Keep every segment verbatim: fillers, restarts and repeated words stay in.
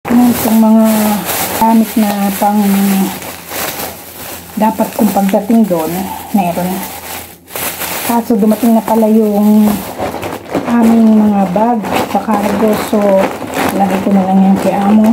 Ano itong mga gamit na pang dapat kong pagdating doon, meron. Kaso dumating na pala yung aming mga bag sa cargo, so lagay ko na lang yan kay amo.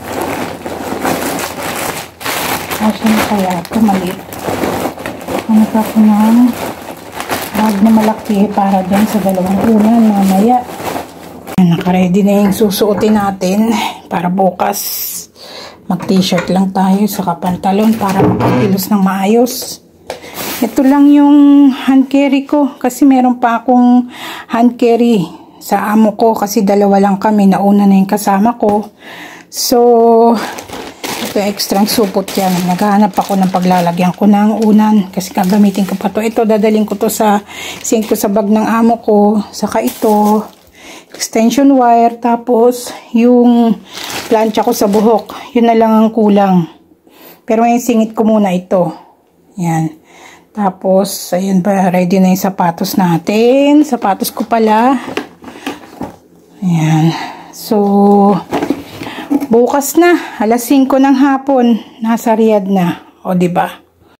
Kasi na kaya ito maliit. Ano ka ko ng bag na malaki para dyan sa dalawang unan mamaya. Nakaready na yung susuotin natin para bukas mag t-shirt lang tayo sa pantalon para makakilos ng maayos. Ito lang yung hand carry ko kasi meron pa akong hand carry sa amo ko kasi dalawa lang kami, nauna na yung kasama ko. So ito extra supot yan. Naghahanap ako ng paglalagyan ko ng unan kasi gagamitin ko pa to. Ito dadalhin ko to sa sink ko sa bag ng amo ko. Saka ito extension wire, tapos yung plancha ko sa buhok, yun na lang ang kulang. Pero ngayon singit ko muna ito. Yan. Tapos ayun ba, ready na yung sapatos natin. Sapatos ko pala. Ayan. So bukas na, alas singko ng hapon, nasa Riyadh na. O diba?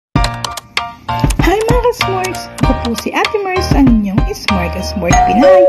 Hi mga ka-smorgs! Ako po si Ate Mars, ang inyong Smorgasbord Pinay.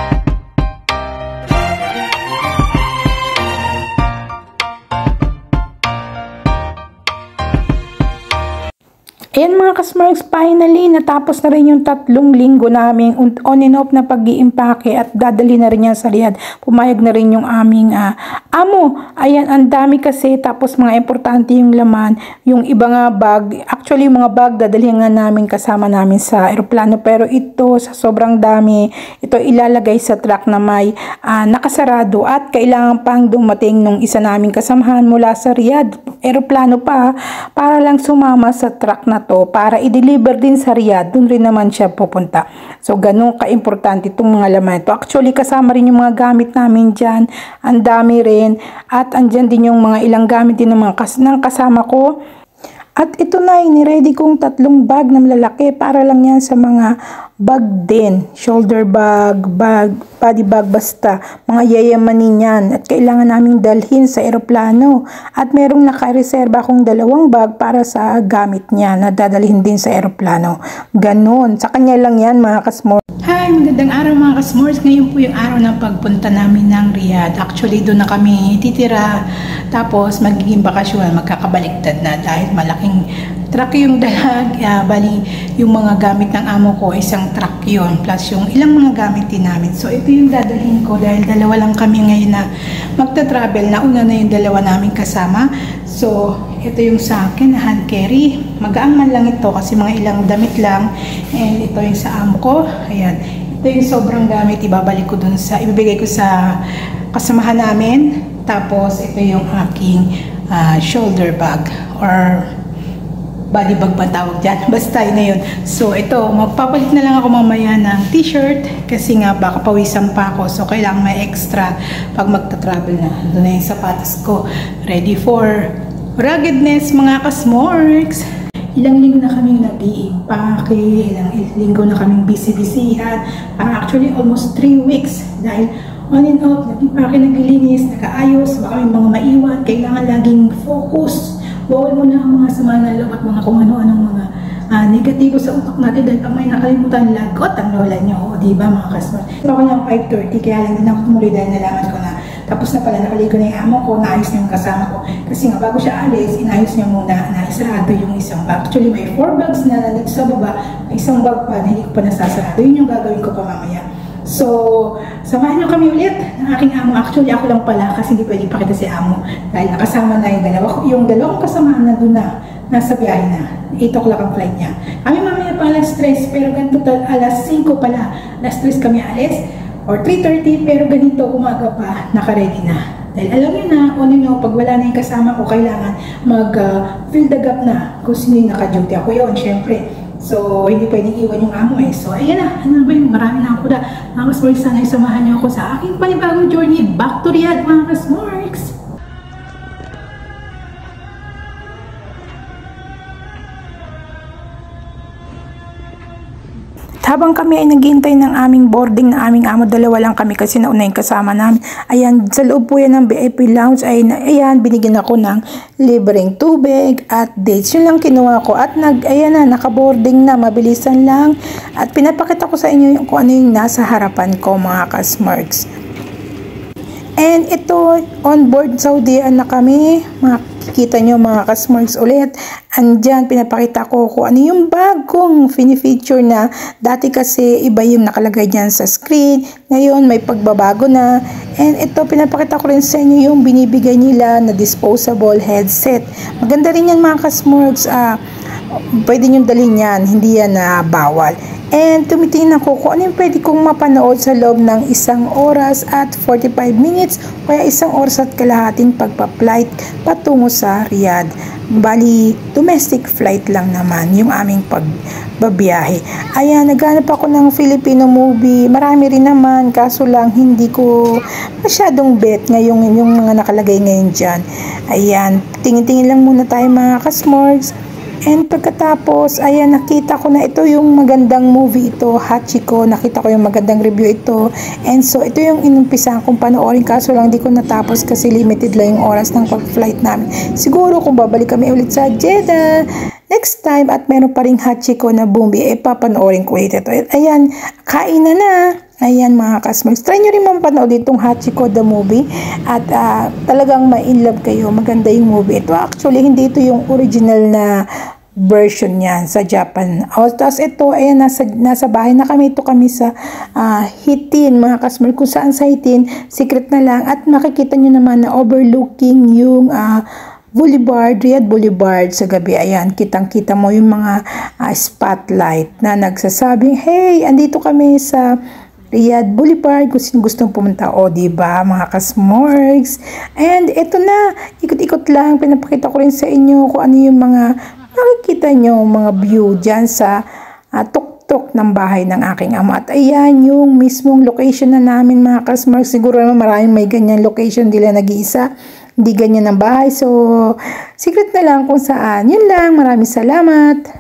Ayan mga ka-smorgs, finally natapos na rin yung tatlong linggo namin on and off na pag-iimpake at dadali na rin yan sa Riyadh. Pumayag na rin yung aming uh, amo. Ayan, ang dami kasi, tapos mga importante yung laman, yung iba nga bag. Actually yung mga bag dadalhin nga namin kasama namin sa aeroplano, pero ito sa sobrang dami, ito ilalagay sa truck na may uh, nakasarado at kailangan pang dumating nung isa naming kasamahan mula sa Riyadh. Aeroplano pa para lang sumama sa truck na to para i-deliver din sa Riyadh. Doon rin naman siya pupunta. So ganun ka-importante itong mga laman ito. Actually kasama rin yung mga gamit namin dyan. Ang dami rin. At andyan din yung mga ilang gamit din ng mga kas ng kasama ko. At ito na, iniready kong tatlong bag na malalaki para lang yan sa mga bag din. Shoulder bag, bag, body bag, basta. Mga yayamanin yan. At kailangan naming dalhin sa aeroplano. At merong nakareserba akong dalawang bag para sa gamit niya na dadalhin din sa aeroplano. Ganon. Sa kanya lang yan mga kasmores. Hi! Magandang araw mga kasmores. Ngayon po yung araw ng pagpunta namin ng Riyadh. Actually doon na kami titira. Tapos magiging bakasyon. Magkakabaliktad na dahil malaking truck yung dalag, uh, bali yung mga gamit ng amo ko, isang truck yun, plus yung ilang mga gamit din namin. So ito yung dadalhin ko dahil dalawa lang kami ngayon na magta-travel. Nauna na yung dalawa namin kasama. So ito yung sa akin na hand carry. Magaang man lang ito kasi mga ilang damit lang. And ito yung sa amo ko. Ayan. Ito yung sobrang gamit. Ibabalik ko dun sa, ibibigay ko sa kasamahan namin. Tapos ito yung aking uh, shoulder bag or body bag pa tawag dyan. Basta yun na yun. So, ito, magpapalit na lang ako mamaya ng t-shirt kasi nga baka pawisan pa ako. So, kailangan may extra pag magta-travel na. Doon na yung sapatos ko. Ready for ruggedness, mga kasmorgs. Ilang linggo na kaming nag-iimpake, ilang linggo na kaming busy-busyhan. Uh, actually, almost three weeks. Dahil on and off, nag-iimpake, naglilinis, nag-aayos, baka may mga maiwan. Kailangan laging focus. Bawal mo na ang mga sama ng loob at mga kung ano-anong mga uh, negatibo sa utak natin dahil pag may nakalimutan, lagot ang lola nyo. O diba mga kasmar? Ako ng five thirty, kaya lang din ako tumuloy dahil nalaman ko na tapos na pala nakaligo na yung amo ko, naayos na yung kasama ko. Kasi nga bago siya alis, inayos niya muna na isarado yung isang bag. Actually may four bags na nandito sa baba, may isang bag pa na hindi ko pa nasasarado. Yun yung gagawin ko pa mamaya. So, samahan nyo kami ulit ng aking amo. Actually, ako lang pala kasi hindi pwede pakita si amo. Dahil nakasama na yung dalawa ko. Yung dalawang kasamahan na doon na, nasa biyahe na. eight o'clock ang flight niya. Kami mamaya pa alas tres, pero ganito alas cinco pala. Alas tres kami alis, or three thirty, pero ganito umaga pa, naka-ready na. Dahil alam niyo na, o nyo, pag wala na yung kasama ko, kailangan mag-fill uh, the gap na kung sino yung naka-duty. Ako yun, syempre. So, hindi pwedeng iwan yung amo eh. So, ayan na. Ano ba yun? Marami na ako na. Mga kasmorgs, sana samahan niyo ako sa aking panibagong journey back to Riyadh, mga kasmorgs. Habang kami ay naghihintay ng aming boarding na aming amo, dalawa lang kami kasi nauna yung kasama namin. Ayan, sa loob po yan ng V I P lounge ay, ayan, binigyan ako ng libreng tubig at dates. Yun lang kinuha ko at nag, ayan na, naka-boarding na, mabilisan lang. At pinapakita ko sa inyo yung, kung ano yung nasa harapan ko mga ka-Smurks. And ito, on board Saudi na kami, makikita nyo mga ka-Smurks ulit. Andyan, pinapakita ko kung ano yung bagong fini-feature na. Dati kasi iba yung nakalagay dyan sa screen. Ngayon, may pagbabago na. And ito, pinapakita ko rin sa inyo yung binibigay nila na disposable headset. Maganda rin yan mga ka-Smurks. Ah, pwede nyo dalhin yan, hindi yan na uh, bawal. And tumitingin ako kung ano yung pwede kong mapanood sa loob ng isang oras at forty-five minutes, kaya isang oras at kalahating pagpa-flight patungo sa Riyadh. Bali, domestic flight lang naman yung aming pagbabiyahe. Ayan, naghanap ako ng Filipino movie. Marami rin naman, kaso lang hindi ko masyadong bet ngayong yung mga nakalagay ngayon dyan. Ayan, tingin-tingin lang muna tayo mga ka-Smurks. And pagkatapos, ayan, nakita ko na ito yung magandang movie ito, Hachiko. Nakita ko yung magandang review ito. And so, ito yung inumpisahan kong panoorin. Kaso lang, di ko natapos kasi limited lang yung oras ng pag-flight namin. Siguro, kung babalik kami ulit sa Jeddah next time at meron pa rin Hachiko na movie, eh, papanoorin ko ulit ito. Ayan, kain na na. Ayan mga ka-Smurks, try nyo rin mapanood itong Hachiko the movie at uh, talagang ma-inlove kayo. Maganda yung movie ito. Actually, hindi ito yung original na version niyan sa Japan. O, tapos ito, ayan, nasa, nasa bahay na kami. Ito kami sa uh, Hitin, mga ka-Smurks. Kung saan sa Hitin, secret na lang. At makikita nyo naman na overlooking yung uh, Boulevard, Riyadh Boulevard sa gabi. Ayan, kitang-kita mo yung mga uh, spotlight na nagsasabing, hey, andito kami sa Riyadh Boulevard, kung sino gustong pumunta. O, diba, mga ka-Smurks? And ito na, ikot-ikot lang, pinapakita ko rin sa inyo kung ano yung mga makikita nyo, mga view dyan sa uh, tuktok ng bahay ng aking ama. At ayan, yung mismong location na namin, mga ka-Smurks. Siguro naman maraming may ganyan location, di lang nag-iisa, hindi ganyan ang bahay. So, secret na lang kung saan. Yun lang, maraming salamat.